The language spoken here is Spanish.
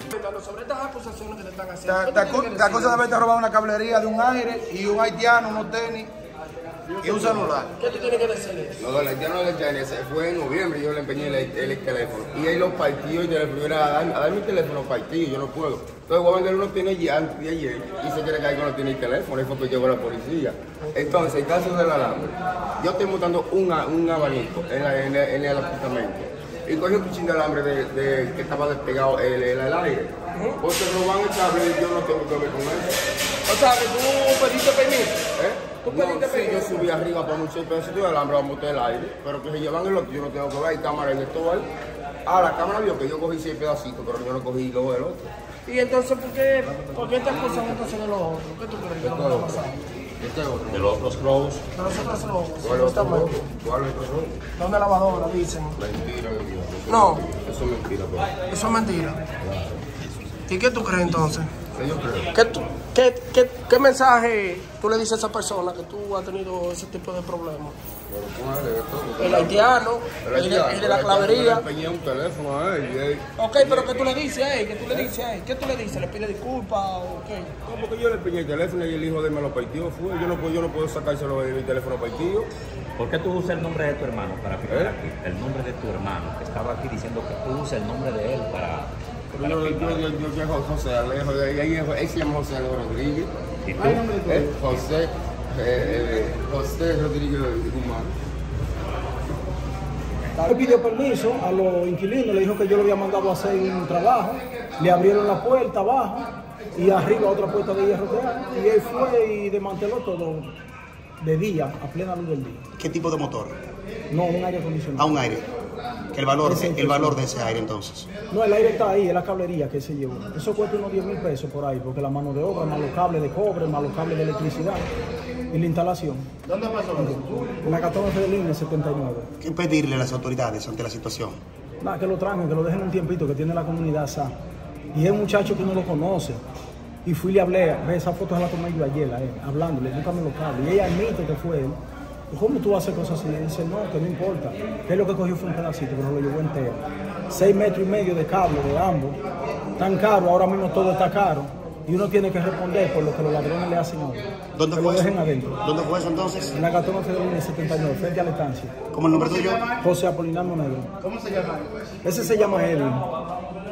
Sobre estas acusaciones que te están haciendo. Te acusan de haberte robado una cablería de un aire y un haitiano, unos tenis y un celular. ¿Qué tú tienes que decirle? No, el haitiano del tenis fue en noviembre, yo le empeñé el teléfono. Y ahí lo partió y teléfono era a dar mi teléfono partido, yo no puedo. Entonces voy a vender unos tenis antes de ayer y se quiere caer que no tiene el teléfono, y fue que llegó la policía. Entonces, en caso del alambre, yo estoy montando un abanico en el apartamento. Y cogí un cuchillo de alambre que estaba despegado el aire. Porque roban el cable y yo no tengo que ver con eso. O sea, que tú pediste permiso. ¿Tú pediste Sí, permiso? yo subí arriba por un 6 pedacitos de alambre a montar el aire. Pero que se llevan el otro, yo no tengo que ver. Hay cámara en esto ahí. La cámara vio que yo cogí 6 pedacitos, pero yo no cogí luego del otro. Y entonces, ¿por qué te acusan entonces de los otros? ¿Qué tú crees que no va a pasar? Este es otro. De los otros robos. De los otros robos. ¿Cuál es otro robo? ¿Cuál es otro robo? ¿Dónde lavadora dicen? Mentira, mi Dios. No. Eso es mentira, pero. Eso es mentira. ¿Y qué tú crees entonces? ¿Qué yo creo? ¿Qué mensaje tú le dices a esa persona que tú has tenido ese tipo de problemas? Pero ¿cuál es esto? El haitiano, el de la clavería. Yo le empeñé un teléfono a él y él. Ok, pero ¿qué tú le dices a él? ¿Qué tú le dices a él? ¿Qué tú le dices? ¿Le pide disculpas o qué? No, porque yo le empeñé el teléfono y el hijo de él me lo partió. Yo no puedo sacárselo de mi teléfono partido. ¿Por qué tú usas el nombre de tu hermano para firmar aquí? El nombre de tu hermano, que estaba aquí diciendo que tú usas el nombre de él para firmar. Yo soy José Alejo, él se llama José Alejo Rodríguez. ¿Y tú? José Rodríguez Guzmán. Le pidió permiso a los inquilinos, le dijo que yo lo había mandado a hacer un trabajo, le abrieron la puerta abajo y arriba otra puerta de hierro que hay, y él fue y desmanteló todo de día, a plena luz del día. ¿Qué tipo de motor? No, un aire acondicionado. A un aire. El valor de ese aire entonces. No, el aire está ahí, es la cablería que se llevó. Eso cuesta unos 10.000 pesos por ahí, porque la mano de obra, más los cables de cobre, más los cables de electricidad y la instalación. ¿Dónde pasó eso? En la 14 de línea 79. ¿Qué pedirle a las autoridades ante la situación? Nada, que lo traigan, que lo dejen un tiempito, que tiene la comunidad esa. Y es un muchacho que no lo conoce. Y fui y le hablé, ve, esa foto se la tomé yo ayer, hablándole, búscame los cables. Y ella admite que fue él. ¿Cómo tú haces cosas así? Y dice, no, que no importa. Que lo que cogió fue un pedacito, pero lo llevó entero. 6,5 metros de cable de ambos. Tan caro, ahora mismo todo está caro. Y uno tiene que responder por lo que los ladrones le hacen a uno. ¿Dónde que fue lo eso? dejen adentro. ¿Dónde fue eso entonces? En la 14 de línea 79, frente a la estancia. ¿Cómo el nombre tuyo? José Apolinar Monegro. ¿Cómo se llama? Ese se llama Edwin.